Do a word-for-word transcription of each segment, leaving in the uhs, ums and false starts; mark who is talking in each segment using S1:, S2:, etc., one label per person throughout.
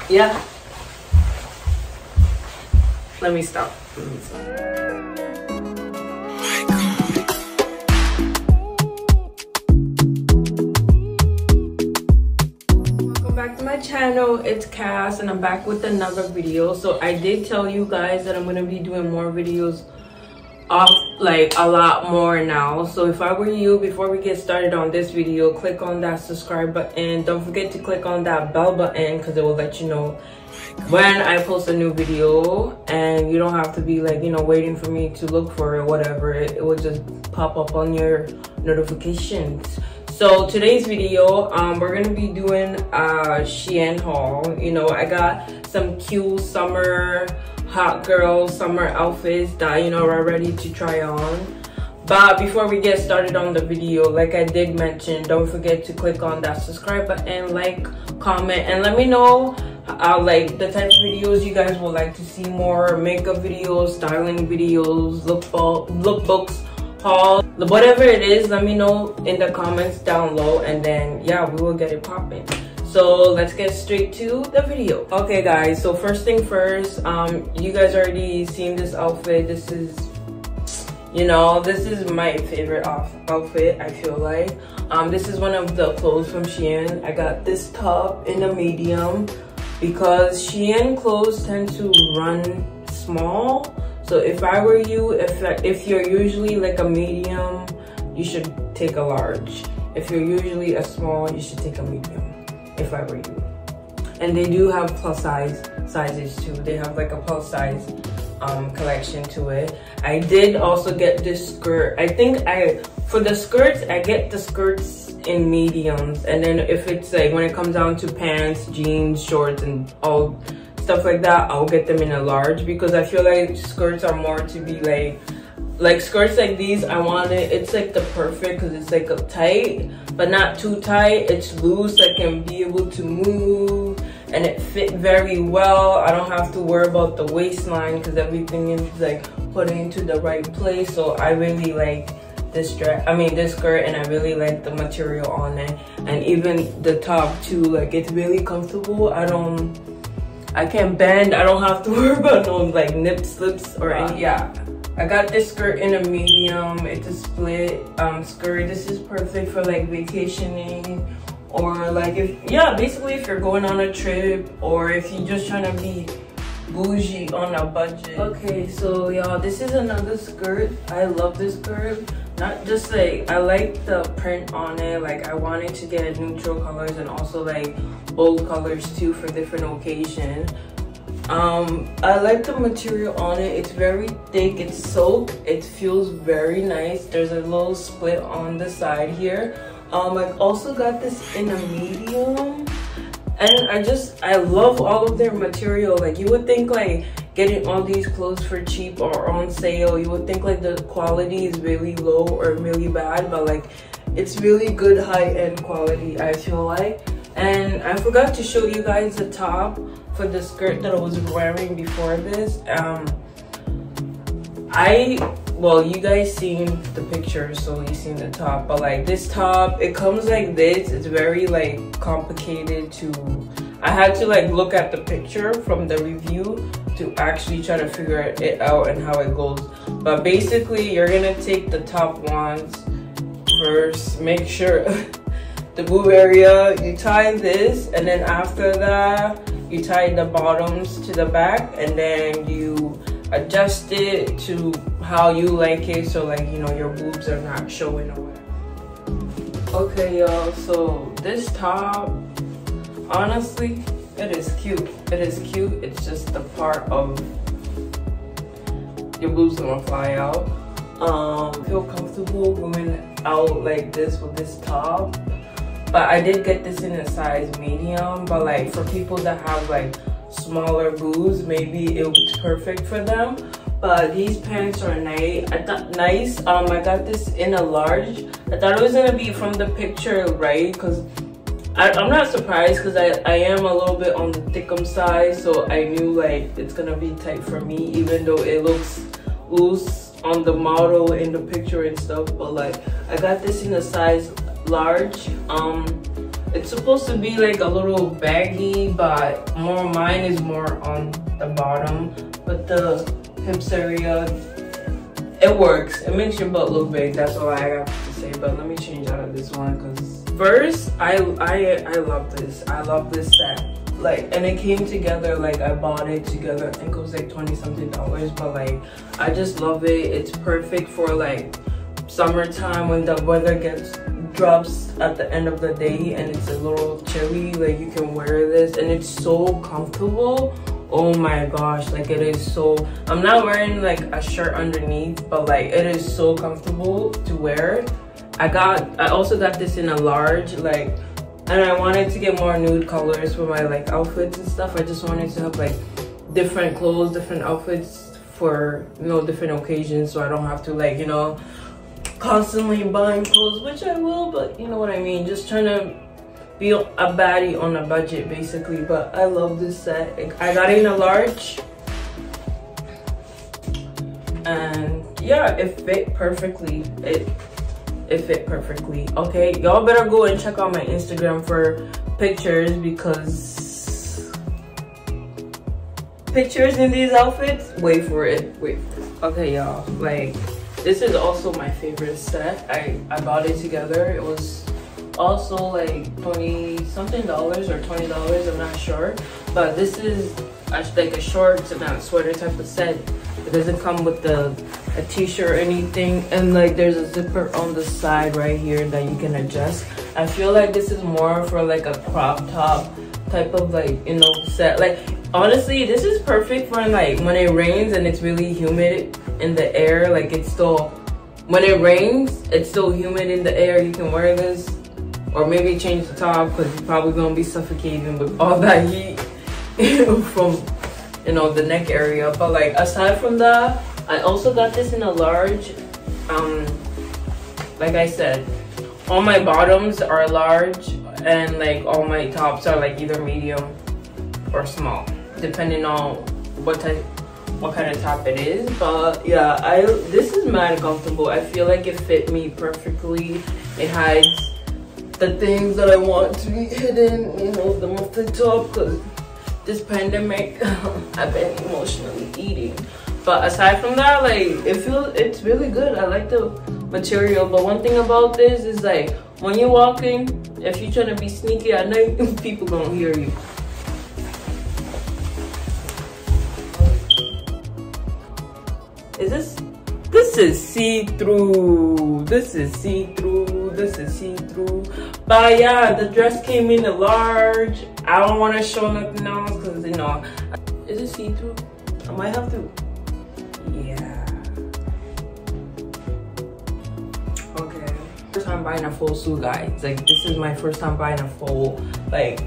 S1: yeah. Let me stop. Let me stop. Back to my channel. It's Cass and I'm back with another video. So I did tell you guys that I'm going to be doing more videos off, like a lot more now. So if I were you, before we get started on this video, click on that subscribe button. Don't forget to click on that bell button because it will let you know when I post a new video, and you don't have to be like, you know, waiting for me to look for it, whatever. It, it will just pop up on your notifications. So today's video, um, we're gonna be doing a Shein haul. You know, I got some cute summer, hot girl summer outfits that, you know, are ready to try on. But before we get started on the video, like I did mention, don't forget to click on that subscribe button, like, comment, and let me know uh, like the type of videos you guys would like to see more. Makeup videos, styling videos, lookbook, lookbooks, haul, whatever it is, let me know in the comments down below, and then yeah, we will get it popping. So let's get straight to the video. Okay guys, so first thing first, um you guys already seen this outfit. This is, you know, this is my favorite off outfit, I feel like. Um this is one of the clothes from Shein. I got this top in a medium because Shein clothes tend to run small. So if I were you, if if you're usually like a medium, you should take a large. If you're usually a small, you should take a medium, if I were you. And they do have plus size sizes too. They have like a plus size um, collection to it. I did also get this skirt. I think I, for the skirts, I get the skirts in mediums. And then if it's like, when it comes down to pants, jeans, shorts, and all stuff like that, I'll get them in a large, because I feel like skirts are more to be like like skirts like these. I want it, it's like the perfect, because it's like a tight but not too tight. It's loose, I can be able to move, and it fit very well. I don't have to worry about the waistline because everything is like put into the right place. So I really like this dress, I mean this skirt, and I really like the material on it, and even the top too. Like, it's really comfortable. I don't I can't bend. I don't have to worry about no like nip slips or any. Yeah, I got this skirt in a medium. It's a split um, skirt. This is perfect for like vacationing, or like if, yeah, basically if you're going on a trip, or if you're just trying to be bougie on a budget. Okay, so y'all, this is another skirt. I love this skirt. Not just like, I like the print on it. Like, I wanted to get neutral colors and also like bold colors too for different occasions. Um, I like the material on it. It's very thick. It's silk. It feels very nice. There's a little split on the side here. Um, I also got this in a medium, and I just, I love all of their material. Like, you would think like getting all these clothes for cheap or on sale, you would think like the quality is really low or really bad, but like it's really good high-end quality, I feel like. And I forgot to show you guys the top for the skirt that I was wearing before this. um I well, you guys seen the picture, so you seen the top, but like this top, it comes like this. It's very like complicated to, I had to like look at the picture from the review to actually try to figure it out and how it goes. But basically, you're gonna take the top ones first, make sure the boob area, you tie this, and then after that you tie the bottoms to the back, and then you adjust it to how you like it, so like, you know, your boobs are not showing away. Okay y'all, so this top, honestly, it is cute. It is cute. It's just the part of your boobs gonna fly out. Um, feel comfortable going out like this with this top. But I did get this in a size medium. But like for people that have like smaller boobs, maybe it was perfect for them. But these pants are nice. I thought nice. Um, I got this in a large. I thought it was gonna be from the picture, right? Cause I, I'm not surprised, because I, I am a little bit on the thickum side, so I knew like it's gonna be tight for me, even though it looks loose on the model in the picture and stuff. But like, I got this in a size large. um It's supposed to be like a little baggy, but more mine is more on the bottom. But the hips area, it works. It makes your butt look big. That's all I have to say. But let me change out of this one because first, I I I love this. I love this set. Like, and it came together, like I bought it together. I think it was like twenty something dollars, but like I just love it. It's perfect for like summertime when the weather gets drops at the end of the day and it's a little chilly. Like, you can wear this and it's so comfortable. Oh my gosh, like it is so, I'm not wearing like a shirt underneath, but like it is so comfortable to wear. I got, I also got this in a large, like, and I wanted to get more nude colors for my like outfits and stuff. I just wanted to have like different clothes, different outfits for, you know, different occasions, so I don't have to like, you know, constantly buying clothes, which I will, but you know what I mean, just trying to be a baddie on a budget basically. But I love this set. I got it in a large and yeah, it fit perfectly. It it fit perfectly. Okay, y'all better go and check out my Instagram for pictures, because pictures in these outfits, wait for it, wait for it. Okay y'all, like this is also my favorite set. I, I bought it together. It was also like twenty something dollars or twenty dollars, I'm not sure. But this is like a shorts and a sweater type of set. It doesn't come with the a t-shirt or anything. And like there's a zipper on the side right here that you can adjust. I feel like this is more for like a crop top type of like, you know, set. Like honestly, this is perfect for like when it rains and it's really humid in the air. Like it's still, when it rains, it's still humid in the air. You can wear this, or maybe change the top because you're probably gonna be suffocating with all that heat from, you know, the neck area. But like aside from that, I also got this in a large. Um, like I said, all my bottoms are large and like all my tops are like either medium or small, depending on what type, what kind of top it is. But yeah, I this is mad comfortable. I feel like it fit me perfectly. It hides the things that I want to be hidden, you know, the most the top, because this pandemic I've been emotionally eating. But aside from that, like it feels, it's really good. I like the material. But one thing about this is like when you're walking, if you're trying to be sneaky at night, people gonna hear you. Is this, this is see-through, this is see-through, this is see-through. But yeah, the dress came in a large. I don't want to show nothing else because, you know, is it see-through? I might have to, yeah. Okay, first time buying a full suit, guys. Like this is my first time buying a full, like,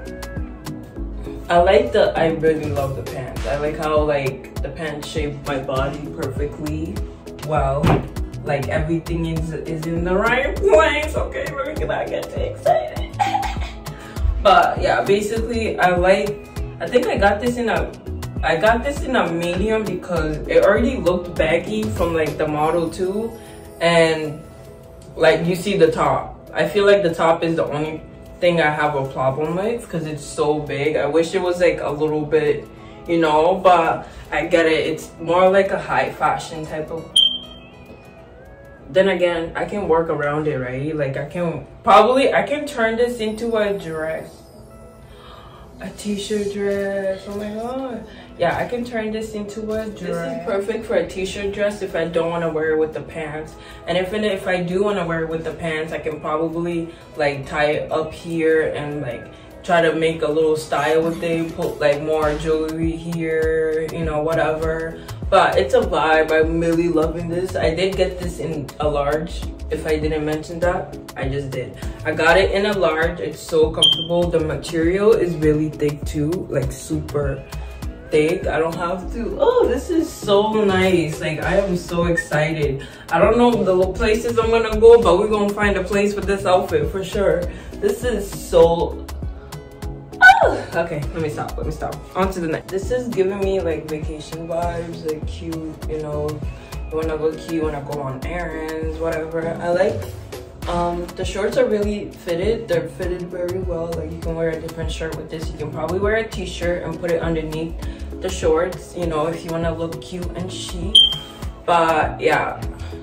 S1: I like the, I really love the pants. I like how like the pants shape my body perfectly well. Like everything is is in the right place. Okay, let me not get too excited. But yeah, basically I like, I think I got this in a, I got this in a medium because it already looked baggy from like the Model two. And like you see the top. I feel like the top is the only thing I have a problem with because it's so big. I wish it was like a little bit, you know, but I get it. It's more like a high fashion type of. Then again, I can work around it, right? Like I can probably, I can turn this into a dress. A t-shirt dress, oh my god. Yeah, I can turn this into a dress. This is perfect for a t-shirt dress if I don't want to wear it with the pants. And if, if I do want to wear it with the pants, I can probably like tie it up here and like try to make a little style with it. Put like more jewelry here, you know, whatever. But it's a vibe. I'm really loving this. I did get this in a large. If I didn't mention that, I just did. I got it in a large. It's so comfortable. The material is really thick too, like super thick. I don't have to. Oh, this is so nice. Like I am so excited. I don't know the places I'm gonna go, but we're gonna find a place for this outfit for sure. This is so. Oh, okay, let me stop. Let me stop. On to the next. This is giving me like vacation vibes, like cute, you know. You wanna look cute, you wanna go on errands, whatever. I like Um, the shorts are really fitted. They're fitted very well. Like you can wear a different shirt with this. You can probably wear a t-shirt and put it underneath the shorts, you know, if you want to look cute and chic. But yeah,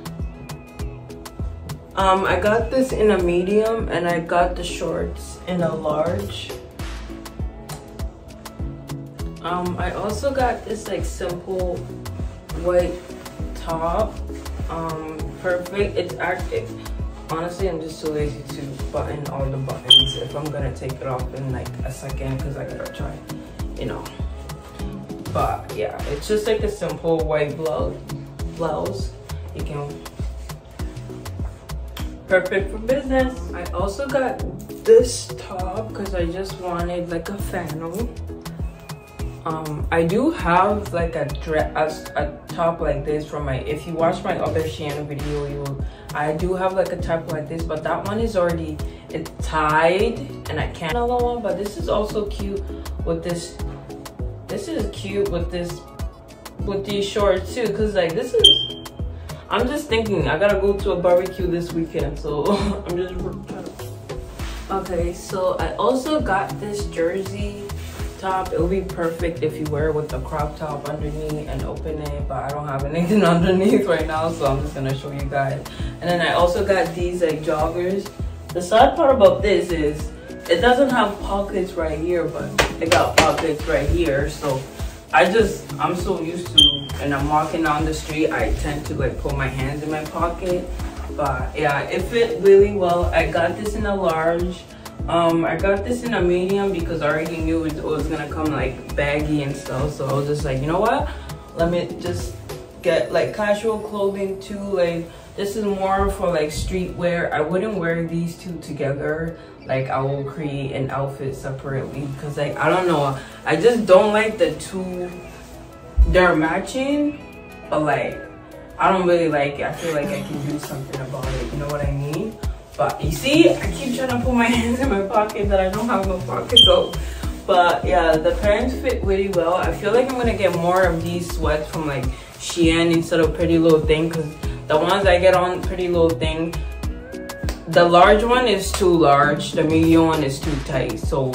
S1: um, I got this in a medium and I got the shorts in a large. Um, I also got this like simple white top. Um, perfect. It's actually, honestly, I'm just too lazy to button all the buttons if I'm gonna take it off in like a second because I gotta try, you know. But yeah, it's just like a simple white blouse. Blouse. You can. Perfect for business. I also got this top because I just wanted like a flannel. Um, I do have like a dress, a, a top like this from my, if you watch my other Shein video, you will, I do have like a top like this, but that one is already, it's tied and I can't another one, but this is also cute with this, this is cute with this, with these shorts too, cause like this is, I'm just thinking, I gotta go to a barbecue this weekend, so I'm just trying to. Okay, so I also got this jersey top. It will be perfect if you wear it with the crop top underneath and open it, but I don't have anything underneath right now, so I'm just gonna show you guys. And then I also got these like joggers. The sad part about this is it doesn't have pockets right here, but it got pockets right here. So I just, I'm so used to, and I'm walking down the street, I tend to like put my hands in my pocket. But yeah, it fit really well. I got this in a large. Um, I got this in a medium because I already knew it was gonna come like baggy and stuff. So I was just like, you know what? Let me just get like casual clothing too. Like this is more for like street wear. I wouldn't wear these two together. Like I will create an outfit separately because like, I don't know. I just don't like the two, they're matching, but like, I don't really like it. I feel like I can do something about it. You know what I mean? But you see, I keep trying to put my hands in my pocket that I don't have no pocket. So, but yeah, the pants fit really well. I feel like I'm gonna get more of these sweats from like Shein instead of Pretty Little Thing, because the ones I get on Pretty Little Thing, the large one is too large, the medium one is too tight. So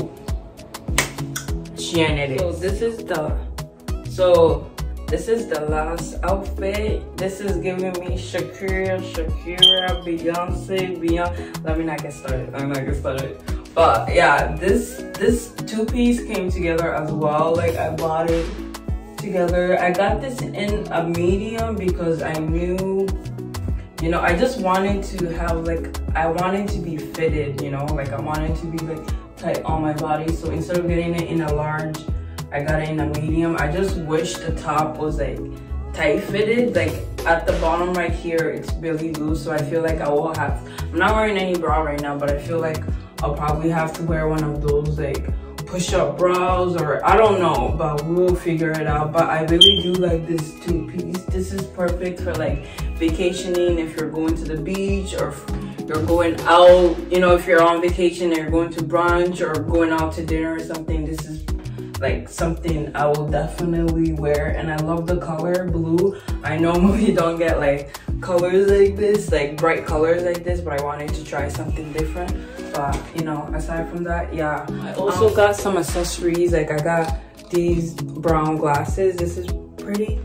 S1: Shein it is. So this is the, so this is the last outfit. This is giving me Shakira, Shakira, Beyonce, Beyonce. Let me not get started. Let me not get started. But yeah, this this two piece came together as well. Like I bought it together. I got this in a medium because I knew, you know, I just wanted to have like, I wanted to be fitted, you know, like I wanted to be like tight on my body. So instead of getting it in a large, I got it in a medium. I just wish the top was like tight fitted. Like at the bottom right here, it's really loose. So I feel like I will have, I'm not wearing any bra right now, but I feel like I'll probably have to wear one of those like push-up bras, or I don't know, but we'll figure it out. But I really do like this two piece. This is perfect for like vacationing, if you're going to the beach, or if you're going out, you know, if you're on vacation and you're going to brunch or going out to dinner or something. This is like something I will definitely wear. And I love the color blue. I normally don't get like colors like this, like bright colors like this, but I wanted to try something different. But you know, aside from that, yeah, I also um, got some accessories. Like I got these brown glasses. This is pretty.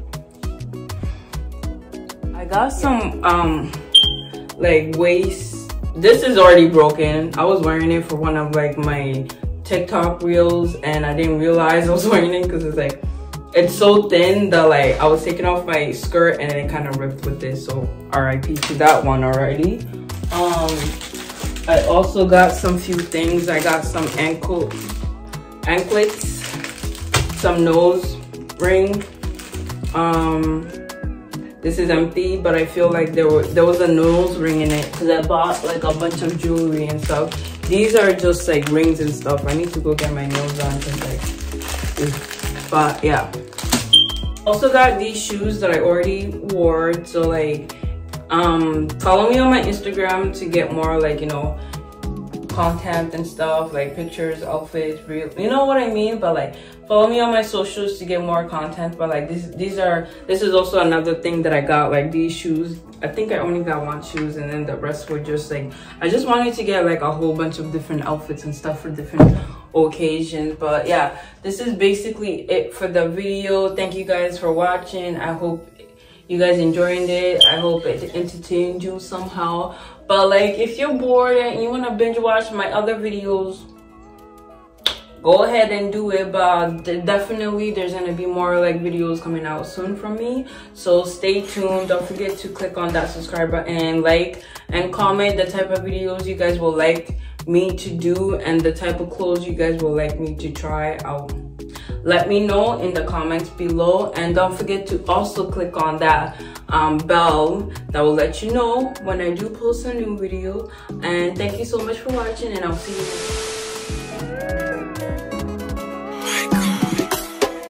S1: I got some um like waist. This is already broken. I was wearing it for one of like my TikTok reels, and I didn't realize I was wearing it because it's like, it's so thin that like I was taking off my skirt and it kind of ripped with this. So R I P to that one already. Um, I also got some few things. I got some ankle anklets, some nose ring. Um, this is empty, but I feel like there were there was a nose ring in it because I bought like a bunch of jewelry and stuff. These are just like rings and stuff. I need to go get my nails done because like, but yeah. Also got these shoes that I already wore. So like, um, follow me on my Instagram to get more like, you know, content and stuff, like pictures, outfits, real, you know what I mean? But like, follow me on my socials to get more content. But like, this, these are, this is also another thing that I got, like these shoes. I think I only got one shoes, and then the rest were just like, I just wanted to get like a whole bunch of different outfits and stuff for different occasions. But yeah, this is basically it for the video. Thank you guys for watching. I hope you guys enjoyed it. I hope it entertained you somehow. But like, if you're bored and you want to binge watch my other videos, go ahead and do it. But definitely there's going to be more like videos coming out soon from me, so stay tuned. Don't forget to click on that subscribe button and like and comment the type of videos you guys will like me to do and the type of clothes you guys will like me to try out. Let me know in the comments below, and don't forget to also click on that um, bell that will let you know when I do post a new video. And thank you so much for watching, and I'll see you